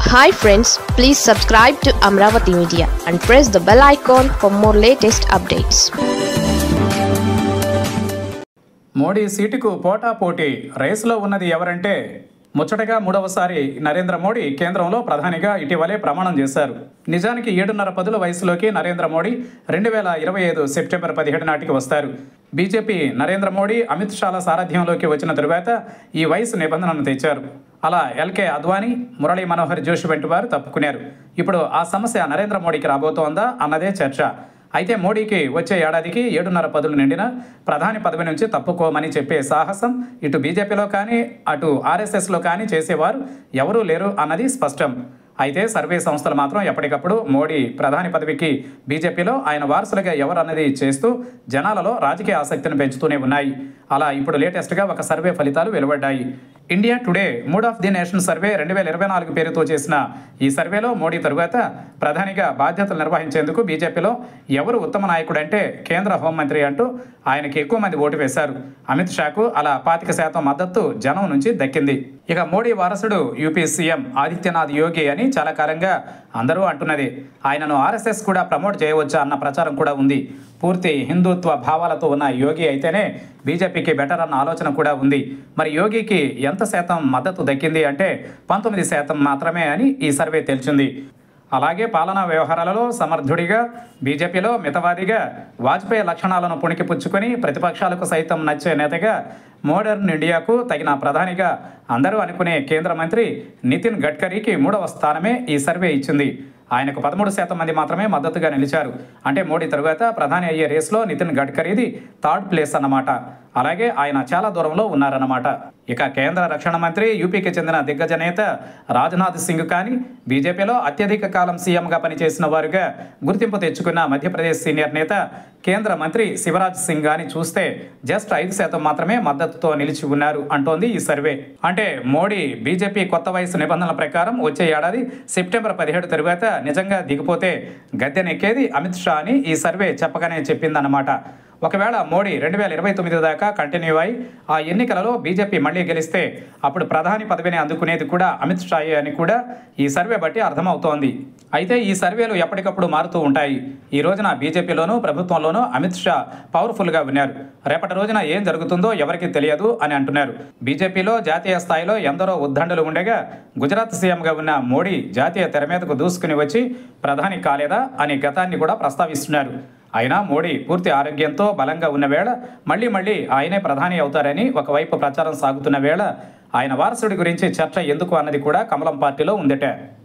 Hi friends, please subscribe to Amravati Media and press the bell icon for more latest updates. Modi సీటుకు పోటాపోటీ రేసులో ఉన్నది ఎవరంటే ముచ్చటగా మూడవసారి నరేంద్ర మోడీ కేంద్రంలో ప్రధానిగా ఇటీవలే ప్రమాణం చేశారు. నిజానికి 7.5 పదుల వయసులోకి నరేంద్ర మోడీ 2025 సెప్టెంబర్ 17 నాటికి వస్తారు. బీజేపీ నరేంద్ర మోడీ అమిత్ షాల సారథ్యంలోకి వచ్చిన తరువాత ఈ వయసు నిబంధనను తెచ్చారు. అలా ఎల్కే అద్వానీ, మురళీ మనోహర్ జోషి వంటి వారు తప్పుకున్నారు. ఇప్పుడు ఆ సమస్య నరేంద్ర మోడీకి రాబోతోందా అన్నదే చర్చ. అయితే మోడీకి వచ్చే ఏడాదికి 7.5 పదులు నిండిన ప్రధాని పదవి నుంచి తప్పుకోమని చెప్పే సాహసం ఇటు బీజేపీలో కానీ అటు ఆర్ఎస్ఎస్లో కానీ చేసేవారు ఎవరూ లేరు అన్నది స్పష్టం. అయితే సర్వే సంస్థలు మాత్రం ఎప్పటికప్పుడు మోడీ ప్రధాని పదవికి బీజేపీలో ఆయన వారసులుగా ఎవరన్నది చేస్తూ జనాలలో రాజకీయ ఆసక్తిని పెంచుతూనే ఉన్నాయి. అలా ఇప్పుడు లేటెస్ట్గా ఒక సర్వే ఫలితాలు వెలువడ్డాయి. India Today mood of the nation survey 2024 పేరుతో చేసిన ఈ సర్వేలో మోడీ తరువాత ప్రధానిగా బాధ్యతలు నిర్వహించేందుకు బీజేపీలో ఎవరు ఉత్తమ నాయకుడంటే కేంద్ర హోంమంత్రి అంటూ ఆయనకి ఎక్కువ మంది ఓటు వేశారు. అమిత్ షాకు అలా 25% మద్దతు జనం నుంచి దక్కింది. ఇక మోడీ వారసుడు యూపీ సీఎం ఆదిత్యనాథ్ యోగి అని చాలా కాలంగా అందరూ అంటున్నది. ఆయనను ఆర్ఎస్ఎస్ కూడా ప్రమోట్ చేయవచ్చా అన్న ప్రచారం కూడా ఉంది. పూర్తి హిందుత్వ భావాలతో ఉన్న యోగి అయితేనే బీజేపీకి బెటర్ అన్న ఆలోచన కూడా ఉంది. మరి యోగికి ఎంత శాతం మద్దతు దక్కింది అంటే 19% మాత్రమే అని ఈ సర్వే తేల్చింది. అలాగే పాలనా వ్యవహారాలలో సమర్థుడిగా, బీజేపీలో మితవాదిగా, వాజ్పేయి లక్షణాలను పుణికిపుచ్చుకొని ప్రతిపక్షాలకు సైతం నచ్చే నేతగా, మోడర్న్ ఇండియాకు తగిన ప్రధానిగా అందరూ అనుకునే కేంద్ర మంత్రి నితిన్ గడ్కరీకి 3వ స్థానమే ఈ సర్వే ఇచ్చింది. ఆయనకు 13% మంది మాత్రమే మద్దతుగా నిలిచారు. అంటే మోడీ తరువాత ప్రధాని అయ్యే రేసులో నితిన్ గడ్కరీది 3rd ప్లేస్ అన్నమాట. అలాగే ఆయన చాలా దూరంలో ఉన్నారన్నమాట. ఇక కేంద్ర రక్షణ మంత్రి, యూపీకి చెందిన దిగ్గజ నేత రాజ్నాథ్ సింగ్ కానీ, బీజేపీలో అత్యధిక కాలం సీఎంగా పనిచేసిన వారుగా గుర్తింపు తెచ్చుకున్న మధ్యప్రదేశ్ సీనియర్ నేత కేంద్ర మంత్రి శివరాజ్ సింగ్ గాని చూస్తే జస్ట్ 5% మాత్రమే మద్దతుతో నిలిచి ఉన్నారు అంటోంది ఈ సర్వే. అంటే మోడీ బీజేపీ కొత్త వయసు నిబంధనల ప్రకారం వచ్చే ఏడాది సెప్టెంబర్ 17 తరువాత నిజంగా దిగిపోతే గద్దెనెక్కేది అమిత్ షా అని ఈ సర్వే చెప్పగానే చెప్పిందన్నమాట. ఒకవేళ మోడీ 2029 దాకా కంటిన్యూ అయి ఆ ఎన్నికలలో బీజేపీ మళ్లీ గెలిస్తే అప్పుడు ప్రధాని పదవిని అందుకునేది కూడా అమిత్ షాయే అని కూడా ఈ సర్వే బట్టి అర్థమవుతోంది. అయితే ఈ సర్వేలు ఎప్పటికప్పుడు మారుతూ ఉంటాయి. ఈ రోజున బీజేపీలోనూ ప్రభుత్వంలోనూ అమిత్ షా పవర్ఫుల్గా ఉన్నారు. రేపటి రోజున ఏం జరుగుతుందో ఎవరికీ తెలియదు అని అంటున్నారు. బీజేపీలో జాతీయ స్థాయిలో ఎందరో ఉద్దండులు ఉండగా గుజరాత్ సీఎంగా ఉన్న మోడీ జాతీయ తెర మీదకు దూసుకుని వచ్చి ప్రధాని కాలేదా అని గతాన్ని కూడా ప్రస్తావిస్తున్నారు. అయినా మోడీ పూర్తి ఆరోగ్యంతో బలంగా ఉన్న వేళ మళ్ళీ ఆయనే ప్రధాని అవుతారని ఒకవైపు ప్రచారం సాగుతున్న వేళ ఆయన వారసుడి గురించి చర్చ ఎందుకు అన్నది కూడా కమలం పార్టీలో ఉందట.